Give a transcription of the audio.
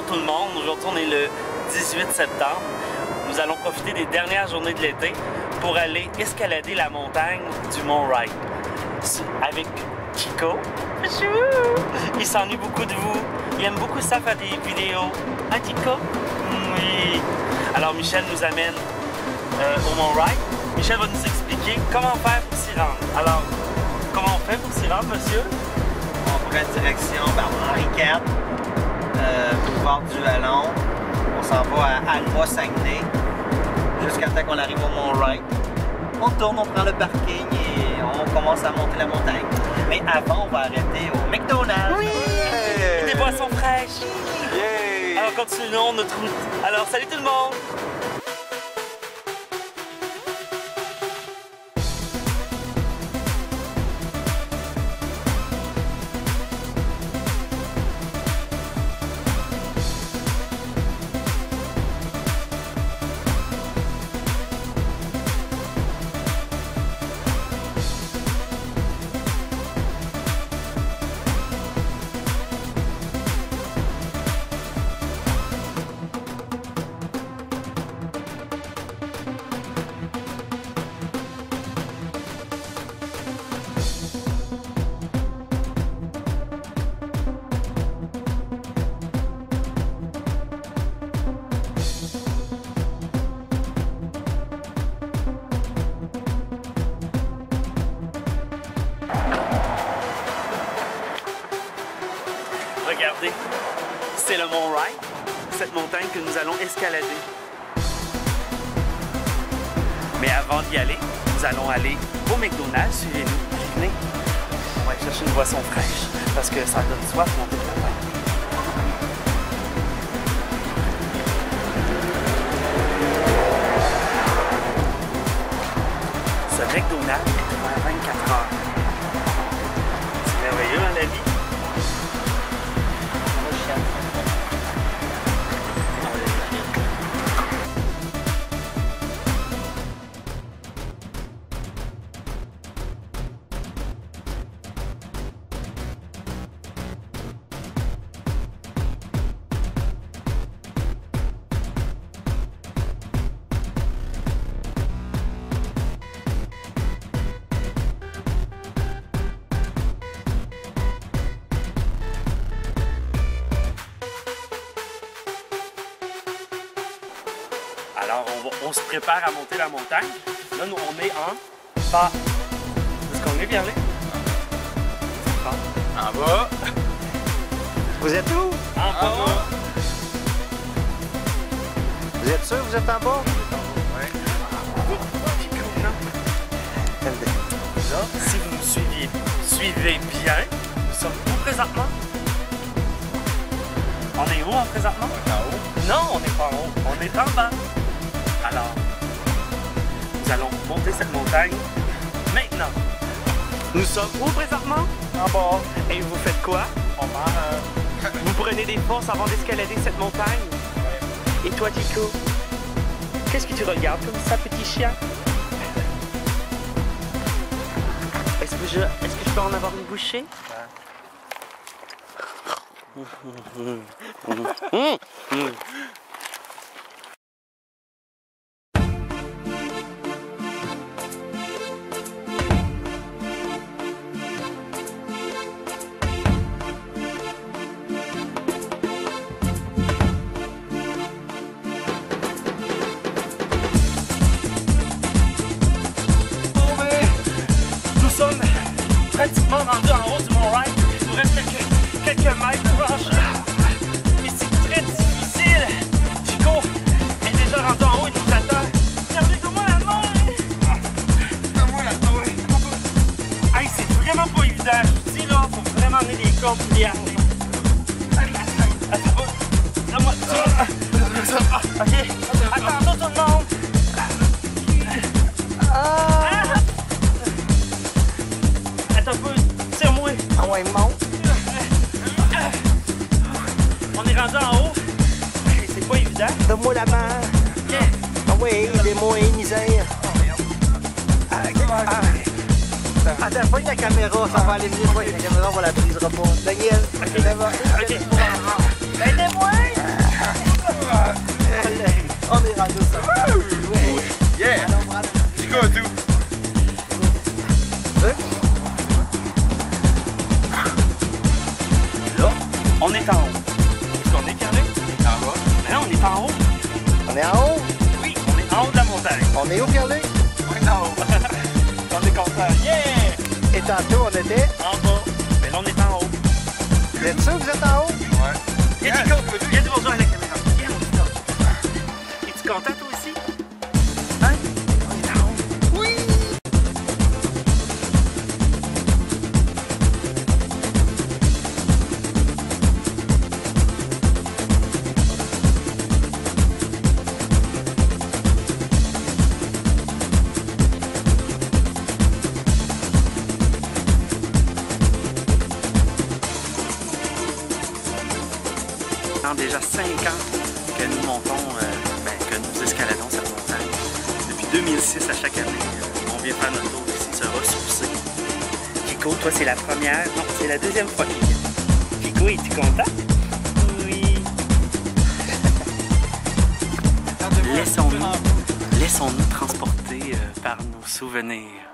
Bonjour tout le monde, aujourd'hui on est le 18 septembre. Nous allons profiter des dernières journées de l'été pour aller escalader la montagne du Mont Wright. Avec Chico. Il s'ennuie beaucoup de vous. Il aime beaucoup ça faire des vidéos. Hein Chico? Oui. Alors Michel nous amène au Mont Wright. Michel va nous expliquer comment faire pour s'y rendre. Alors, comment on fait pour s'y rendre, monsieur? On prend direction par Henri IV, boulevard du Vallon. On s'en va à Alma-Saguenay, jusqu'à temps qu'on arrive au Mont Wright. On tourne, on prend le parking et on commence à monter la montagne. Mais avant, on va arrêter au McDonald's. Oui! Des boissons fraîches. Yeah. Alors continuons notre route. Alors salut tout le monde! Regardez, c'est le Mont Wright, cette montagne que nous allons escalader. Mais avant d'y aller, nous allons aller au McDonald's, suivez-nous, venez. On va aller chercher une boisson fraîche, parce que ça donne soif monter le montagne. Ce McDonald's est ouvert 24 heures. C'est merveilleux, hein, la vie? Alors, on se prépare à monter la montagne. Là, nous, on est en bas. Est-ce qu'on est bien allé? En bas. Vous êtes où? En bas. Vous êtes sûr que vous êtes en bas? Oui. Là, si vous nous suivez bien, nous sommes où présentement? On est où présentement? En haut. Non, on n'est pas en haut. On est en bas. Alors, nous allons monter cette montagne maintenant. Nous sommes où présentement? En bas. Et vous faites quoi? On mange. Vous prenez des forces avant d'escalader cette montagne? Ouais. Et toi, Chico? Qu'est-ce que tu regardes comme ça, petit chien? Est-ce que je peux en avoir une bouchée? Pratiquement rendu en haut du Mont Wright. Il nous reste quelques mètres pour franchir. Mais c'est très difficile. Chico est déjà rendu en haut, il nous attend. Regardez, donne-moi la main. Donne-moi la main. Hey, c'est vraiment pas évident. Je vous dis là, faut vraiment amener des cordes pour y arriver. Donne-moi ça. Ok. Attends, tout le monde. Attends un peu, tire-moi. Ah ouais, monte. On est rendu en haut. C'est pas évident. Donne-moi la main. Ok. Ah ouais, aidez-moi, misère. Attends, pogne la caméra, ça va aller mieux. Pogne la caméra, on la brisera pas. Daniel, Ok. aidez-moi. Ok. Aidez-moi. On est rendu au sommet. Ouais. Yeah! Allons, Brad. Chico, tout! Là, on est en haut. Est-ce qu'on est carré? En bas? Mais non, on est en haut. On est en haut. Oui, on est en haut de la montagne. On est où, Pierre-Luc? On est en haut. On est content. Yeah! Et tantôt, on était... En bas. Mais là, on est en haut. Vous êtes sûr que vous êtes en haut? Ouais. Viens, Chico, viens dire bonjour à la caméra. Viens, on est là. Es-tu content, toi aussi? Hein? On est en haut. Oui! Déjà 5 ans que nous montons, que nous escaladons cette montagne. Depuis 2006, à chaque année, on vient faire notre tour ici, se ressourcer. Chico, toi c'est la première, non, c'est la deuxième fois qu'il vient. Chico, es-tu content? Oui. Laissons-nous transporter par nos souvenirs.